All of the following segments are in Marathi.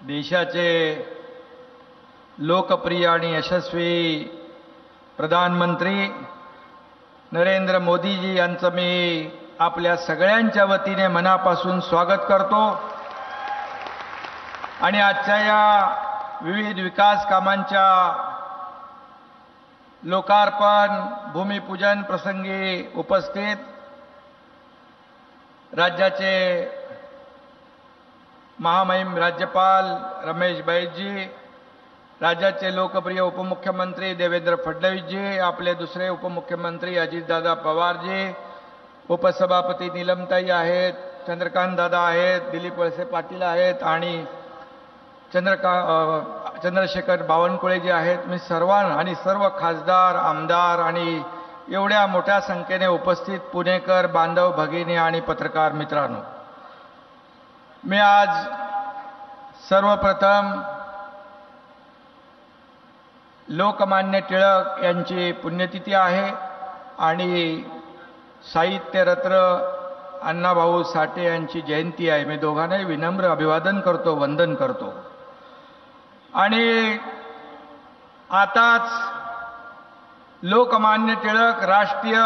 देशाचे लोकप्रिय आणि यशस्वी प्रधानमंत्री नरेंद्र मोदीजी यांचं मी आपल्या सगळ्यांच्या वतीने मनापासून स्वागत करतो आणि आजच्या या विविध विकास कामांच्या लोकार्पण भूमिपूजन प्रसंगी उपस्थित राज्याचे महामहिम राज्यपाल रमेश बैसजी, राज्याचे लोकप्रिय उपमुख्यमंत्री देवेंद्र फडणवीसजी, आपले दुसरे उपमुख्यमंत्री अजितदादा पवारजी, उपसभापती नीलमताई आहेत, चंद्रकांत दादा आहेत, दिलीप वळसे पाटील आहेत आणि चंद्रशेखर बावनकुळेजी आहेत. मी सर्वांना आणि सर्व खासदार आमदार आणि एवढ्या मोठ्या संख्येने उपस्थित पुणेकर बांधव भगिनी आणि पत्रकार मित्रांनो, मी आज सर्वप्रथम लोकमान्य टिळक यांची पुण्यतिथी आहे आणि साहित्यरत्न अण्णाभाऊ साठे यांची जयंती आहे. मी दोघांनाही विनम्र अभिवादन करतो, वंदन करतो. आणि आताच लोकमान्य टिळक राष्ट्रीय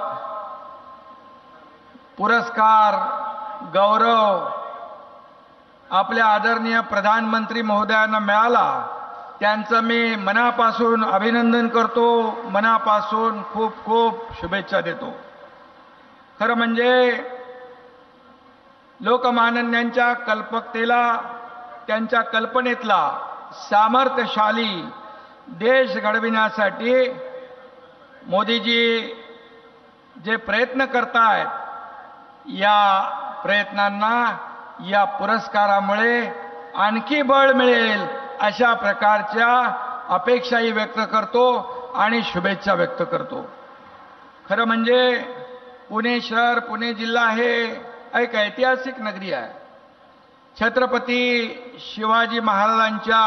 पुरस्कार गौरव आपल्या आदरणीय प्रधानमंत्री महोदयांना मिळाला. त्यांचं मी मनापासून अभिनंदन करतो, मनापासून खूप खूप शुभेच्छा देतो. खरं म्हणजे लोकमान्यांच्या कल्पकतेला, त्यांच्या कल्पनेतला सामर्थ्यशाली देश घडविण्यासाठी मोदीजी जे प्रयत्न करतायत, या प्रयत्नांना या पुरस्कारामुळे आणखी बळ मिळेल अशा प्रकारच्या अपेक्षाही व्यक्त करतो आणि शुभेच्छा व्यक्त करतो. खरं म्हणजे पुणे शहर, पुणे जिल्हा हे एक ऐतिहासिक नगरी आहे. छत्रपती शिवाजी महाराजांच्या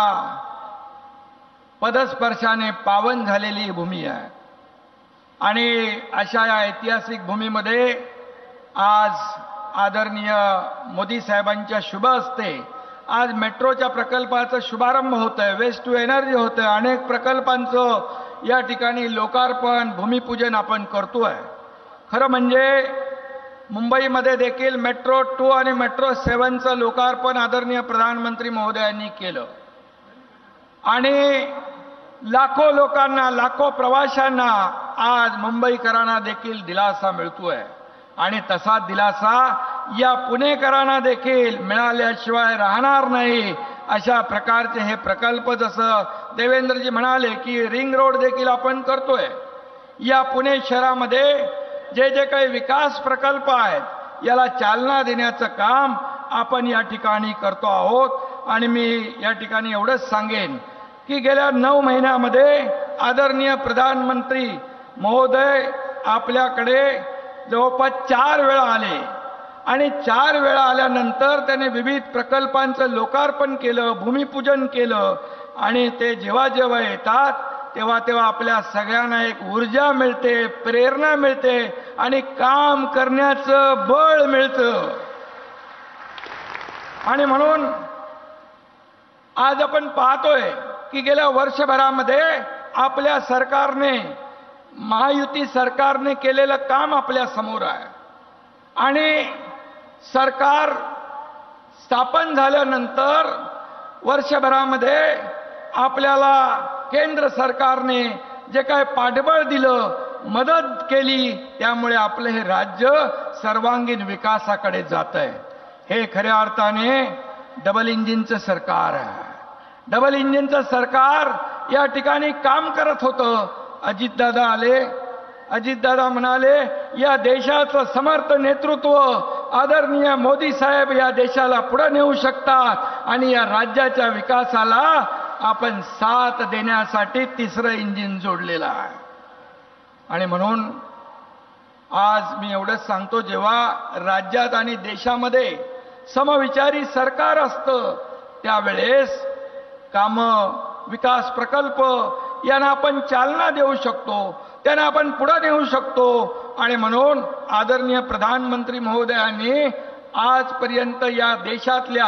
पदस्पर्शाने पावन झालेली भूमी आहे आणि अशा या ऐतिहासिक भूमीमध्ये आज आदरणीय मोदी साहेबांच्या शुभ हस्ते आज मेट्रोच्या प्रकल्पाचा शुभारंभ होत आहे, वेस्ट टू एनर्जी होत आहे, अनेक प्रकल्पांचं या ठिकाणी लोकार्पण भूमिपूजन आपण करतोय. खरं म्हणजे मुंबईमध्ये देखील मेट्रो 2 आणि मेट्रो 7चं लोकार्पण आदरणीय प्रधानमंत्री महोदयांनी केलं आणि लाखो लोकांना, लाखो प्रवाशांना आज मुंबईकरांना देखील दिलासा मिळतोय आणि तसा दिलासा या पुणेकरांना देखील मिळाल्याशिवाय राहणार नाही. अशा प्रकारचे हे प्रकल्प, जसं देवेंद्रजी म्हणाले की रिंग रोड देखील आपण करतोय. या पुणे शहरामध्ये जे जे काही विकास प्रकल्प आहेत याला चालना देण्याचं काम आपण या ठिकाणी करतो आहोत. आणि मी या ठिकाणी एवढंच सांगेन की गेल्या 9 महिन्यामध्ये आदरणीय प्रधानमंत्री महोदय आपल्याकडे जवळपास 4 वेळा आले आणि 4 वेळा आल्यानंतर त्याने विविध प्रकल्पांचं लोकार्पण केलं, भूमिपूजन केलं आणि ते जेव्हा जेव्हा येतात तेव्हा तेव्हा आपल्या सगळ्यांना एक ऊर्जा मिळते, प्रेरणा मिळते आणि काम करण्याचं बळ मिळतं. आणि म्हणून आज आपण पाहतोय की गेल्या वर्षभरामध्ये आपल्या सरकारने, महायुती सरकारने केलेलं काम आपल्या समोर आहे आणि सरकार स्थापन झाल्यानंतर वर्षभरामध्ये आपल्याला केंद्र सरकारने जे काय पाठबळ दिलं, मदत केली, त्यामुळे आपलं हे राज्य सर्वांगीण विकासाकडे जात आहे. हे खऱ्या अर्थाने डबल इंजिनचं सरकार आहे. डबल इंजिनचं सरकार या ठिकाणी काम करत होतं. अजितदादा आले, अजितदादा म्हणाले या देशाचं समर्थ नेतृत्व आदरणीय मोदी साहेब या देशाला पुढे नेऊ शकतात आणि या राज्याच्या विकासाला आपण साथ देण्यासाठी तिसरं इंजिन जोडलेलं आहे. आणि म्हणून आज मी एवढंच सांगतो, जेव्हा राज्यात आणि देशामध्ये समविचारी सरकार असतं त्यावेळेस कामं, विकास प्रकल्प यांना आपण चालना देऊ शकतो, त्यांना आपण पुढे नेऊ शकतो. आणि म्हणून आदरणीय प्रधानमंत्री महोदयांनी आजपर्यंत या देशातल्या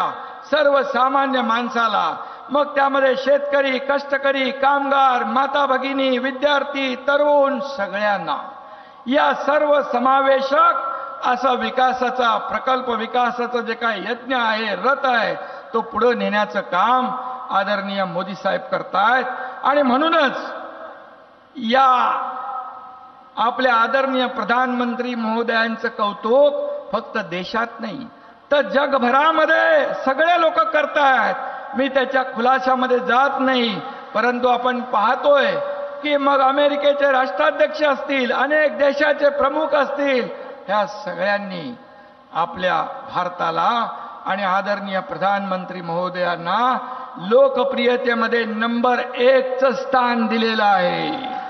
सर्वसामान्य माणसाला, मग त्यामध्ये शेतकरी, कष्टकरी, कामगार, माता भगिनी, विद्यार्थी, तरुण सगळ्यांना या सर्व समावेशक असा विकासाचा प्रकल्प, विकासाचा जे काही यज्ञ आहे, रथ आहे, तो पुढे नेण्याचं काम आदरणीय मोदी साहेब करतायत. आणि म्हणूनच या आपल्या आदरणीय प्रधानमंत्री महोदयांचं कौतुक फक्त देशात नाही तर जगभरामध्ये सगळे लोक करतायत. मी त्याच्या खुलाशामध्ये जात नाही, परंतु आपण पाहतोय की मग अमेरिकेचे राष्ट्राध्यक्ष असतील, अनेक देशाचे प्रमुख असतील, ह्या सगळ्यांनी आपल्या भारताला आणि आदरणीय प्रधानमंत्री महोदयांना लोकप्रियतेमध्ये नंबर 1चं स्थान दिलेलं आहे.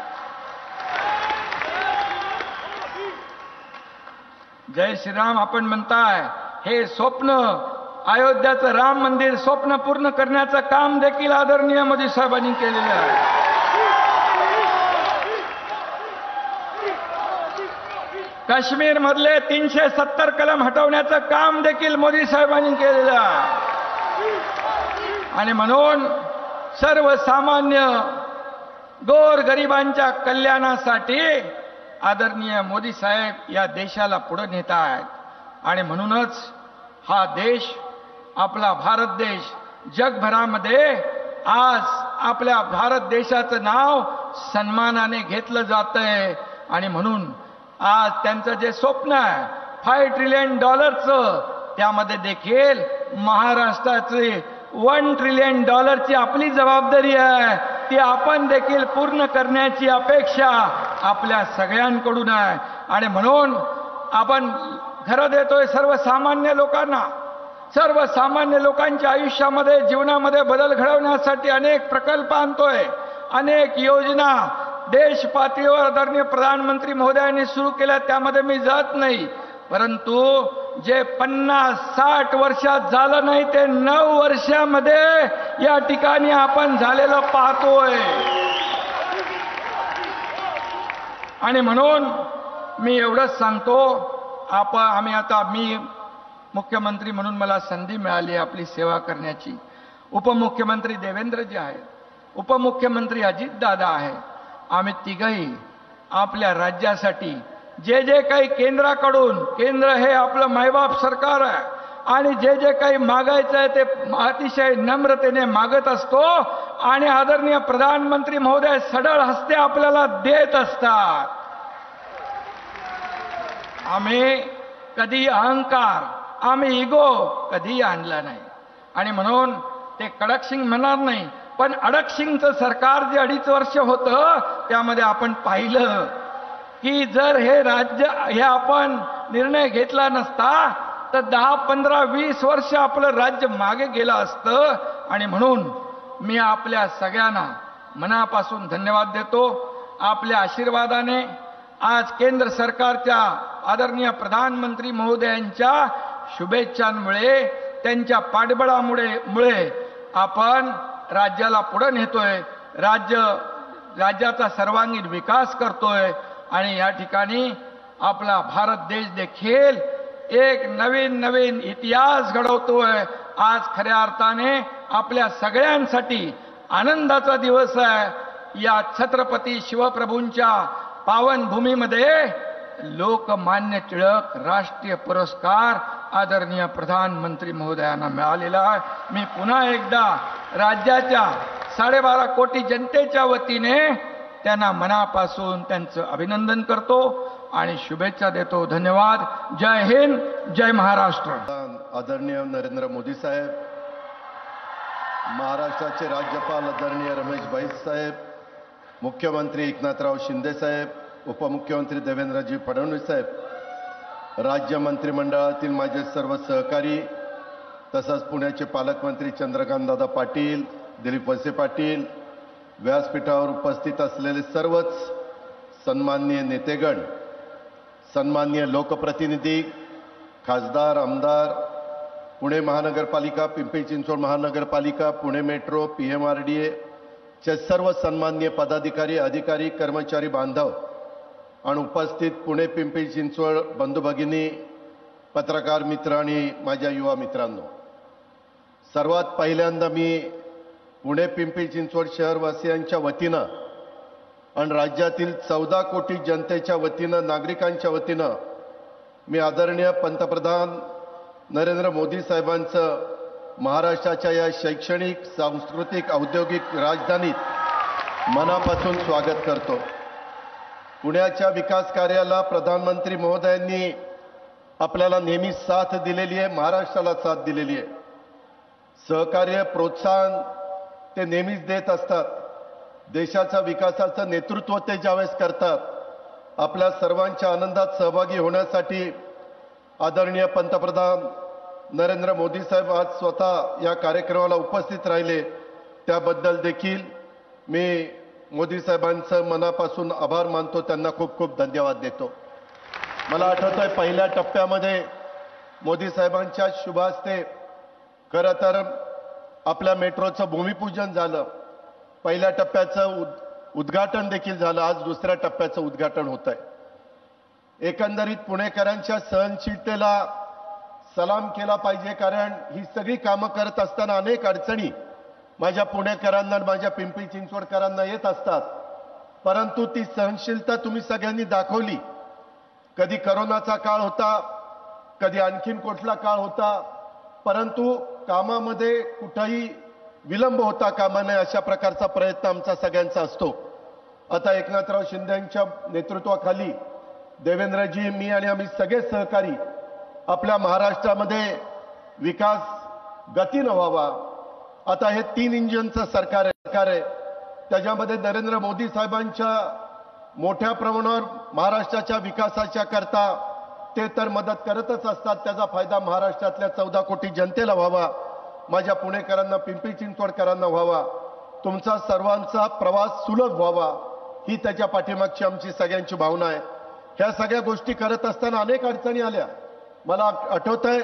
जय श्रीराम आपण म्हणताय, हे स्वप्न अयोध्याचं राम मंदिर स्वप्न पूर्ण करण्याचं काम देखील आदरणीय मोदी साहेबांनी केलेलं आहे. काश्मीर मधले 370 कलम हटवण्याचं काम देखील मोदी साहेबांनी केलेलं आहे. आणि म्हणून सर्वसामान्य गोरगरिबांच्या कल्याणासाठी आदरणीय मोदी साहेब या देशाला पुढे नेत आहेत. आणि म्हणूनच हा देश, आपला भारत देश जगभरामध्ये आज आपल्या भारत देशाचं नाव सन्मानाने घेतलं जातंय. आणि म्हणून आज त्यांचं जे स्वप्न आहे $5 ट्रिलियन, त्यामध्ये देखील महाराष्ट्राचे $1 ट्रिलियन आपली जबाबदारी आहे. ती आपण देखील पूर्ण करण्याची अपेक्षा आपल्या सगळ्यांकडून आहे. आणि म्हणून आपण घरं देतोय सर्वसामान्य लोकांना. सर्वसामान्य लोकांच्या आयुष्यामध्ये, जीवनामध्ये बदल घडवण्यासाठी अनेक प्रकल्प आणतोय, अनेक योजना देश पातळीवर आदरणीय प्रधानमंत्री महोदयांनी सुरू केल्या, त्यामध्ये मी जात नाही. परंतु जे 50-60 वर्षात झालं नाही ते 9 वर्षामध्ये या ठिकाणी आपण झालेलं पाहतोय. आणि म्हणून मी एवढंच सांगतो, मी मुख्यमंत्री म्हणून मला संधी मिळाली आपली सेवा करण्याची. उपमुख्यमंत्री देवेंद्रजी आहेत, उपमुख्यमंत्री अजितदादा आहेत. आम्ही तिघही आपल्या राज्यासाठी जे जे काही केंद्राकडून, केंद्र हे आपलं मायबाप सरकार आहे, आणि जे जे काही मागायचं आहे ते अतिशय नम्रतेने मागत असतो. आणि आदरणीय प्रधानमंत्री महोदय सढळ हस्ते आपल्याला देत असतात. आम्ही कधी अहंकार, आम्ही इगो कधी आणला नाही. आणि म्हणून ते कडक सिंग म्हणणार नाही, पण अडक सिंगचं सरकार जे 2.5 वर्ष होतं त्यामध्ये आपण पाहिलं की जर हे आपण निर्णय घेतला नसता तर 10, 15, 20 वर्ष आपलं राज्य मागे गेलं असतं. आणि म्हणून मी आपल्या सगळ्यांना मनापासून धन्यवाद देतो. आपल्या आशीर्वादाने आज केंद्र सरकारच्या आदरणीय महोदयांच्या शुभेच्छांमुळे, त्यांच्या पाठबळामुळे आपण राज्याला पुढे नेतोय, राज्याचा सर्वांगीण विकास करतोय. आणि या ठिकाणी आपला भारत देश देखील एक नवीन इतिहास घडवतोय. आज खऱ्या अर्थाने आपल्या सगळ्यांसाठी आनंदाचा दिवस आहे. या छत्रपती शिवप्रभूंच्या पावन भूमीमध्ये लोकमान्य टिळक राष्ट्रीय पुरस्कार आदरणीय प्रधानमंत्री महोदयांना मिळालेला आहे. मी पुन्हा एकदा राज्याच्या 12.5 कोटी जनतेच्या वतीने त्यांना मनापासून त्यांचं अभिनंदन करतो आणि शुभेच्छा देतो. धन्यवाद. जय हिंद, जय महाराष्ट्र. आदरणीय नरेंद्र मोदी साहेब, महाराष्ट्राचे राज्यपाल आदरणीय रमेशभाई साहेब, मुख्यमंत्री एकनाथराव शिंदे साहेब, उपमुख्यमंत्री देवेंद्रजी फडणवीस साहेब, राज्य मंत्रिमंडळातील माझे सर्व सहकारी, तसंच पुण्याचे पालकमंत्री चंद्रकांतदादा पाटील, दिलीप वळसे पाटील, व्यासपीठावर उपस्थित असलेले सर्वच सन्माननीय नेतेगण, सन्माननीय लोकप्रतिनिधी, खासदार, आमदार, पुणे महानगरपालिका, पिंपरी चिंचवड महानगरपालिका, पुणे मेट्रो, PMRDA चे सर्व सन्माननीय पदाधिकारी, अधिकारी, कर्मचारी बांधव आणि उपस्थित पुणे पिंपरी चिंचवड बंधू भगिनी, पत्रकार मित्र आणि माझ्या युवा मित्रांनो, सर्वात पहिल्यांदा मी पुणे पिंपरी चिंचवड शहरवासियांच्या वतीनं आणि राज्यातील 14 कोटी जनतेच्या वतीनं नागरिकांच्या वतीनं मी आदरणीय पंतप्रधान नरेंद्र मोदी साहेबांचं महाराष्ट्राच्या या शैक्षणिक, सांस्कृतिक, औद्योगिक राजधानीत मनापासून स्वागत करतो। पुण्याच्या विकास कार्याला प्रधानमंत्री महोदयांनी आपल्याला नेहमी साथ दिलेली आहे, महाराष्ट्राला साथ दिलेली आहे। सहकार्य, प्रोत्साहन ते नेहमीच देत असतात। देशाच्या विकासाचं नेतृत्व ते ज्यावेळेस करतात, आपल्या सर्वांच्या आनंदात सहभागी होण्यासाठी आदरणीय पंतप्रधान नरेंद्र मोदी साहेब आज स्वतः या कार्यक्रमाला उपस्थित राहिले, त्याबद्दल देखील मी मोदी साहेबांचं मनापासून आभार मानतो, त्यांना खूप खूप धन्यवाद देतो। मला आठवतंय पहिल्या टप्प्यामध्ये मोदी साहेबांच्या शुभ हस्ते खरं तर आपल्या मेट्रोचं भूमिपूजन झालं, पहिल्या टप्प्याचं उद्घाटन देखील झालं, आज दुसऱ्या टप्प्याचं उद्घाटन होत आहे। एकंदरीत पुणेकरांच्या सहनशीलतेला सलाम केला पाहिजे, कारण ही सगळी कामं करत असताना अनेक अडचणी माझ्या पुणेकरांना आणि माझ्या पिंपरी चिंचवडकरांना येत असतात, परंतु ती सहनशीलता तुम्ही सगळ्यांनी दाखवली। कधी करोनाचा काळ होता, कधी आणखीन कुठला काळ होता, परंतु कामामध्ये कुठेही विलंब होता कामा नये अशा प्रकारचा प्रयत्न आमचा सगळ्यांचा असतो। आता एकनाथराव शिंदेंच्या नेतृत्वाखाली देवेंद्रजी, मी आणि आम्ही सगळे सहकारी आपल्या महाराष्ट्रामध्ये विकास गतीनं व्हावा। आता हे 3 इंजिनचं सरकार आहे, त्याच्यामध्ये नरेंद्र मोदी साहेबांच्या मोठ्या प्रमाणावर महाराष्ट्राच्या विकासाच्या करता ते तर मदत करतच असतात, त्याचा फायदा महाराष्ट्रातल्या 14 कोटी जनतेला व्हावा, माझ्या पुणेकरांना, पिंपरी चिंचवडकरांना व्हावा, तुमचा सर्वांचा प्रवास सुलभ व्हावा, ही त्याच्या पाठीमागची आमची सगळ्यांची भावना आहे। ह्या सगळ्या गोष्टी करत असताना अनेक अडचणी आल्या। मला आठवतंय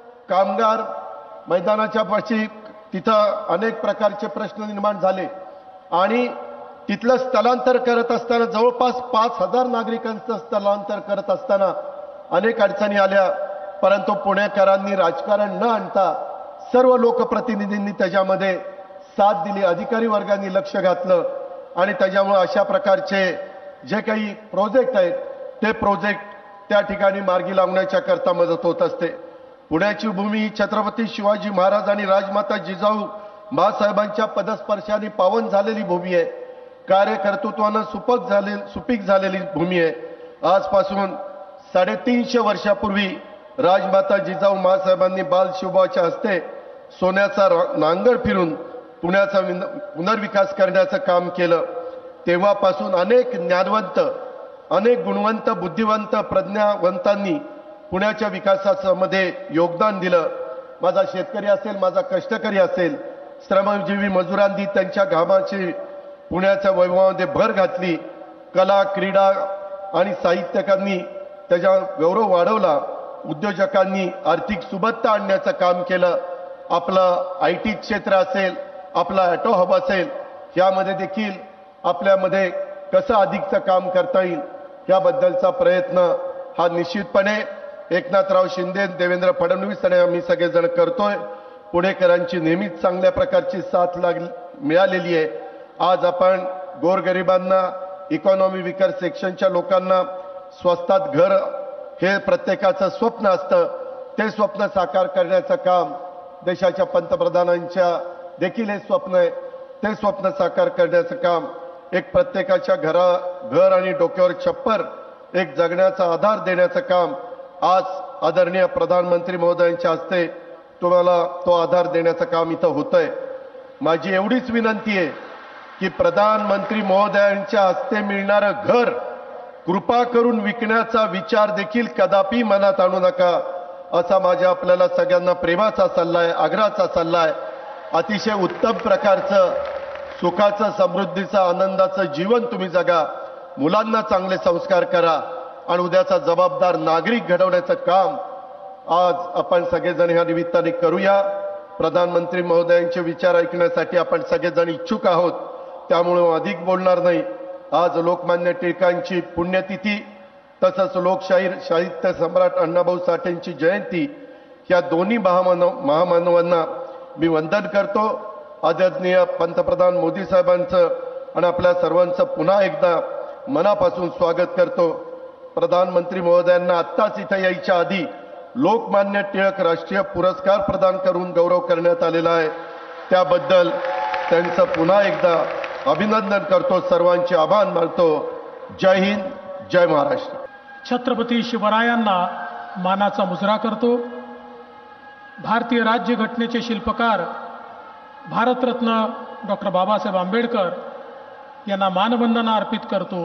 कामगार मैदानाच्या पाशी तिथं अनेक प्रकारचे प्रश्न निर्माण झाले आणि तिथलं स्थलांतर करत असताना जवळपास 5,000 नागरिकांचं स्थलांतर करत असताना अनेक अडचणी आल्या, परंतु पुणेकरांनी राजकारण न आणता सर्व लोकप्रतिनिधींनी त्याच्यामध्ये साथ दिली, अधिकारी वर्गांनी लक्ष घातलं आणि त्याच्यामुळे अशा प्रकारचे जे काही प्रोजेक्ट आहेत ते प्रोजेक्ट त्या ठिकाणी मार्गी लावण्याच्या करता मदत होत असते। पुण्याची भूमी ही छत्रपती शिवाजी महाराज आणि राजमाता जिजाऊ मासाहेबांच्या पदस्पर्शाने पावन झालेली भूमी आहे, कार्यकर्तृत्वानं सुपीक झालेली भूमी आहे। आजपासून 350 वर्षापूर्वी राजमाता जिजाऊ मासाहेबांनी बालशिवबाच्या हस्ते सोन्याचा नांगर फिरून पुण्याचा पुनर्विकास करण्याचं काम केलं। तेव्हापासून अनेक ज्ञानवंत, अनेक गुणवंत, बुद्धिवंत, प्रज्ञावंतांनी पुण्याच्या विकासामध्ये योगदान दिलं। माझा शेतकरी असेल, माझा कष्टकरी असेल, श्रमजीवी मजुरांनी त्यांच्या घामाची पुण्याच्या वैभवामध्ये भर घातली। कला, क्रीडा आणि साहित्यकांनी त्याचा गौरव वाढवला, उद्योजकांनी आर्थिक सुबत्ता आणण्याचं काम केलं। आपलं IT क्षेत्र असेल, आपला ऑटो हब असेल, यामध्ये देखील आपल्यामध्ये कसं अधिकचं काम करता येईल याबद्दलचा प्रयत्न हा निश्चितपणे एकनाथराव शिंदे, देवेंद्र फडणवीस आणि आम्ही सगळेजण करतोय। पुणेकरांची नेहमीच चांगल्या प्रकारची साथ मिळालेली आहे। आज आपण गोरगरिबांना, इकॉनॉमी विकर सेक्शनच्या लोकांना स्वस्तात घर हे प्रत्येकाचं स्वप्न असतं, ते स्वप्न साकार करण्याचं काम देशाच्या पंतप्रधानांच्या देखील हे स्वप्न आहे, ते स्वप्न साकार करण्याचं काम एक प्रत्येकाच्या घर आणि डोक्यावर छप्पर एक जगण्याचा आधार देण्याचं काम आज आदरणीय प्रधानमंत्री महोदयांच्या हस्ते तुम्हाला तो आधार देण्याचं काम इथं होतंय। माझी एवढीच विनंती आहे की प्रधानमंत्री महोदयांच्या हस्ते मिळणारं घर कृपा करून विकण्याचा विचार देखील कदापि मनात आणू नका, असा माझ्या आपल्याला सगळ्यांना प्रेमाचा सल्ला आहे, आग्रहाचा सल्ला आहे। अतिशय उत्तम प्रकारचं सुखाचं, समृद्धीचं, आनंदाचं जीवन तुम्ही जगा, मुलांना चांगले संस्कार करा आणि उद्याचा जबाबदार नागरिक घडवण्याचं काम आज आपण सगळेजण ह्या निमित्ताने करूया। प्रधानमंत्री महोदयांचे विचार ऐकण्यासाठी आपण सगळेजण इच्छुक आहोत, त्यामुळे अधिक बोलणार नाही। आज लोकमान्य टिळकांची पुण्यतिथी तसंच लोकशाहीर साहित्य सम्राट अण्णाभाऊ साठेंची जयंती, या दोन्ही महामानवांना मी वंदन करतो. आदरणीय पंतप्रधान मोदी साहेबांचं आणि आपल्या सर्वांचं पुन्हा एकदा मनापासून स्वागत करतो. प्रधानमंत्री महोदयांना आत्ताच इथं यायच्या आधी लोकमान्य टिळक राष्ट्रीय पुरस्कार प्रदान करून गौरव करण्यात आलेला आहे. त्याबद्दल त्यांचं पुन्हा एकदा अभिनंदन करतो. सर्वांचे आभार मानतो. जय हिंद, जय महाराष्ट्र. छत्रपती शिवरायांना मानाचा मुजरा करतो. भारतीय राज्यघटनेचे शिल्पकार भारतरत्न डॉक्टर बाबासाहेब आंबेडकर यांना मानवंदना अर्पित करतो.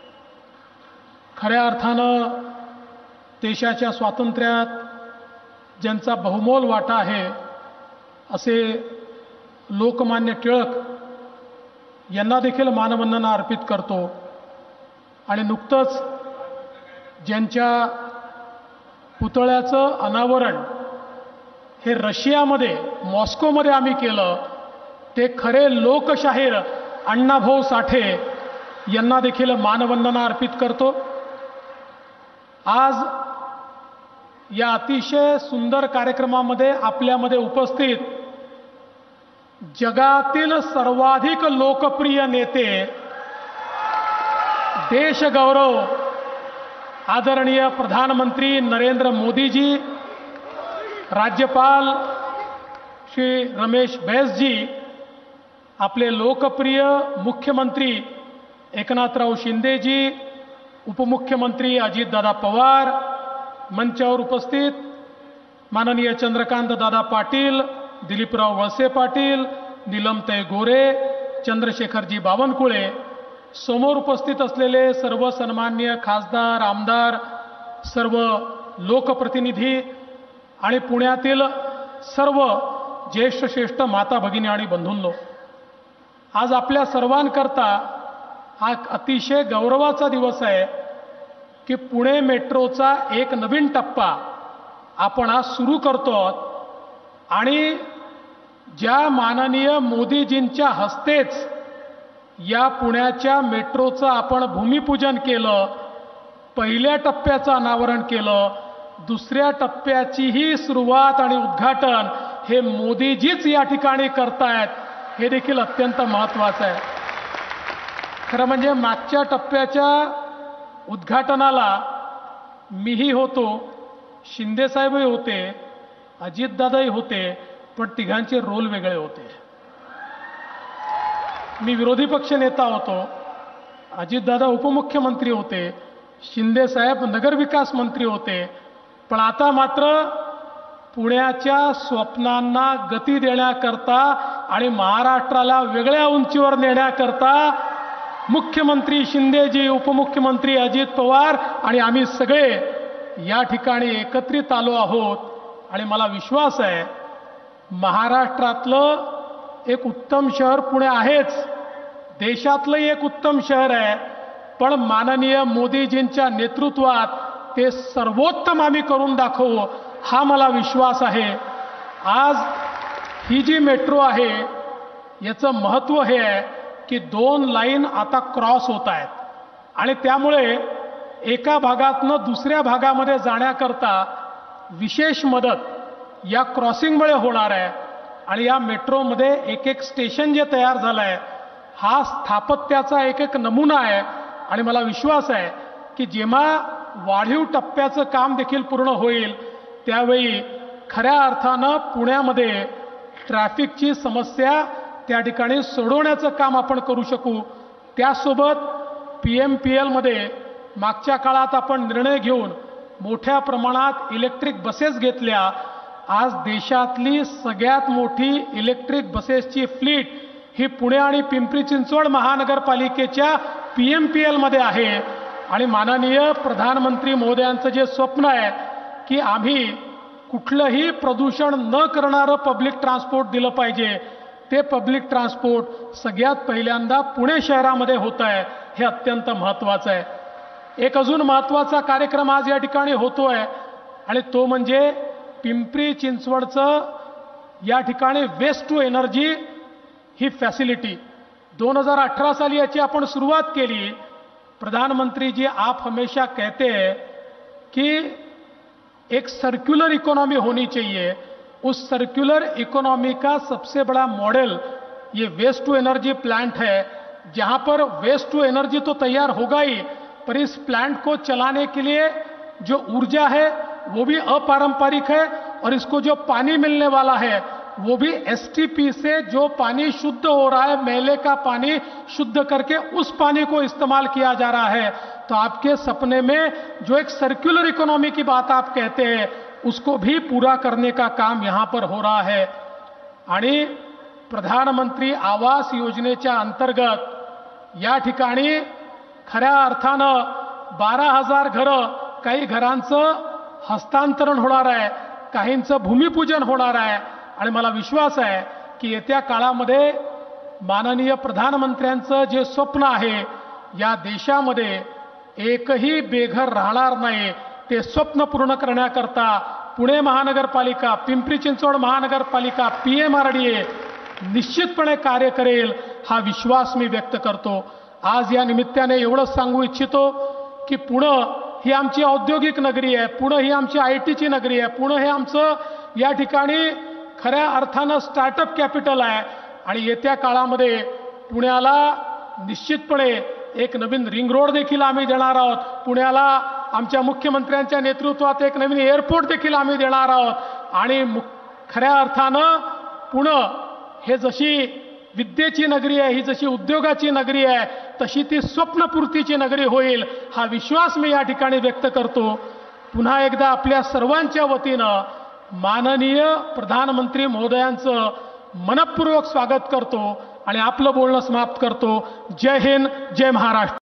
खऱ्या अर्थानं देशाच्या स्वातंत्र्यात ज्यांचा बहुमोल वाटा आहे असे लोकमान्य टिळक यांना देखील मानवंदना अर्पित करतो. आणि नुकतंच ज्यांच्या पुतळ्याचं अनावरण हे रशियामध्ये मॉस्कोमध्ये आम्ही केलं ते खरे लोकशाहीर अण्णाभाऊ साठे यांना देखील मानवंदना अर्पित करतो. आज या अतिशय सुंदर कार्यक्रमामध्ये आपल्यामध्ये उपस्थित जगातील सर्वाधिक लोकप्रिय नेते, देशगौरव आदरणीय प्रधानमंत्री नरेंद्र मोदीजी, राज्यपाल श्री रमेश बैसजी, आपले लोकप्रिय मुख्यमंत्री एकनाथराव शिंदेजी, उपमुख्यमंत्री अजितदादा पवार, मंचावर उपस्थित माननीय चंद्रकांत दादा पाटील, दिलीपराव वळसे पाटील, नीलमताई गोरे, चंद्रशेखरजी बावनकुळे, समोर उपस्थित असलेले सर्व सन्माननीय खासदार, आमदार, सर्व लोकप्रतिनिधी आणि पुण्यातील सर्व ज्येष्ठ श्रेष्ठ माता भगिनी आणि बंधूंनो, आज आपल्या सर्वांकरता हा अतिशय गौरवाचा दिवस आहे की पुणे मेट्रोचा एक नवीन टप्पा आपण आज सुरू करतो आणि ज्या माननीय मोदीजींच्या हस्तेच या पुण्याच्या मेट्रोचं आपण भूमिपूजन केलं, पहिल्या टप्प्याचं अनावरण केलं, दुसऱ्या टप्प्याचीही सुरुवात आणि उद्घाटन हे मोदीजीच या ठिकाणी करतायत, हे देखील अत्यंत महत्त्वाचं आहे. खरं म्हणजे मागच्या टप्प्याच्या उद्घाटनाला मीही होतो, शिंदेसाहेबही होते, अजितदादाही होते, पण तिघांचे रोल वेगळे होते. मी विरोधी पक्ष नेता होतो, अजितदादा उपमुख्यमंत्री होते, शिंदेसाहेब नगरविकास मंत्री होते. पण आता मात्र पुण्याच्या स्वप्नांना गती देण्याकरता आणि महाराष्ट्राला वेगळ्या उंचीवर नेण्याकरता मुख्यमंत्री शिंदेजी, उपमुख्यमंत्री अजित पवार आणि आम्ही सगळे या ठिकाणी एकत्रित आलो आहोत. आणि मला विश्वास आहे महाराष्ट्रातलं एक उत्तम शहर पुणे आहेच, देशातलं एक उत्तम शहर आहे, पण माननीय मोदीजींच्या नेतृत्वात ते सर्वोत्तम आम्ही करून दाखवू हा मला विश्वास आहे. आज ही जी मेट्रो आहे याचं महत्त्व हे आहे की 2 लाईन आता क्रॉस होत आहेत आणि त्यामुळे एका भागातनं दुसऱ्या भागामध्ये जाण्याकरता विशेष मदत या क्रॉसिंगमुळे होणार आहे. आणि या मेट्रोमध्ये एक स्टेशन जे तयार झालं आहे हा स्थापत्याचा एक नमुना आहे. आणि मला विश्वास आहे की जेव्हा वाढीव टप्प्याचं काम देखील पूर्ण होईल त्यावेळी खऱ्या अर्थानं पुण्यामध्ये ट्रॅफिकची समस्या त्या ठिकाणी सोडवण्याचं काम आपण करू शकू. त्यासोबत PMPL मध्ये मागच्या काळात आपण निर्णय घेऊन मोठ्या प्रमाणात इलेक्ट्रिक बसेस घेतल्या. आज देशातली सगळ्यात मोठी इलेक्ट्रिक बसेसची फ्लीट ही पुणे आणि पिंपरी चिंचवड महानगरपालिकेच्या PMPL मध्ये आहे. आणि माननीय प्रधानमंत्री महोदयांचं जे स्वप्न आहे की आम्ही कुठलंही प्रदूषण न करणारं पब्लिक ट्रान्सपोर्ट दिलं पाहिजे, ते पब्लिक ट्रान्सपोर्ट सगळ्यात पहिल्यांदा पुणे शहरामध्ये होत आहे, हे अत्यंत महत्त्वाचं आहे. एक अजून महत्त्वाचा कार्यक्रम आज या ठिकाणी होतोय आणि तो म्हणजे पिंपरी चिंचवडचं या ठिकाणी वेस्ट टू एनर्जी ही फॅसिलिटी 2018 साली याची आपण सुरुवात केली. प्रधानमंत्री जी आप हमेशा कहते हैं कि एक सर्कुलर इकोनॉमी होनी चाहिए. उस सर्कुलर इकोनॉमी का सबसे बड़ा मॉडल ये वेस्ट टू एनर्जी प्लांट है, जहां पर वेस्ट टू एनर्जी तो तैयार होगा ही, पर इस प्लांट को चलाने के लिए जो ऊर्जा है वो भी अपारंपरिक है, और इसको जो पानी मिलने वाला है वो भी एसटीपी से जो पानी शुद्ध हो रहा है, मेले का पानी शुद्ध करके उस पानी को इस्तेमाल किया जा रहा है। तो आपके सपने में जो एक सर्कुलर इकोनॉमी की बात आप कहते हैं उसको भी पूरा करने का काम यहां पर हो रहा है। आणि प्रधानमंत्री आवास योजनेच्या अंतर्गत या ठिकाणी खऱ्या अर्थानं 12,000 घरं, काही घरांचं हस्तांतरण होणार आहे, काहींचं भूमिपूजन होणार आहे, आणि मला विश्वास आहे की येत्या काळामध्ये माननीय प्रधानमंत्र्यांचं जे स्वप्न आहे या देशामध्ये एकही बेघर राहणार नाही, ते स्वप्न पूर्ण करण्याकरता पुणे महानगरपालिका, पिंपरी चिंचवड महानगरपालिका, पीएमआरडीए निश्चितपणे कार्य करेल, हा विश्वास मी व्यक्त करतो। आज या निमित्ताने एवढंच सांगू इच्छितो की पुणे ही आमची औद्योगिक नगरी आहे, पुणे ही आमची आयटीची नगरी आहे, पुणे हे आमचं या ठिकाणी खऱ्या अर्थानं स्टार्टअप कॅपिटल आहे, आणि येत्या काळामध्ये पुण्याला निश्चितपणे एक नवीन रिंग रोड देखील आम्ही देणार आहोत, पुण्याला आमच्या मुख्यमंत्र्यांच्या नेतृत्वात एक नवीन एअरपोर्ट देखील आम्ही देणार आहोत, आणि खऱ्या अर्थानं पुणे हे जशी विद्येची नगरी आहे, ही जशी उद्योगाची नगरी आहे, तशी ती स्वप्नपूर्तीची नगरी होईल, हा विश्वास मी या ठिकाणी व्यक्त करतो। पुन्हा एकदा आपल्या सर्वांच्या वतीनं माननीय प्रधानमंत्री महोदयांचं मनपूर्वक स्वागत करतो आणि आपलं बोलणं समाप्त करतो। जय हिंद, जय महाराष्ट्र।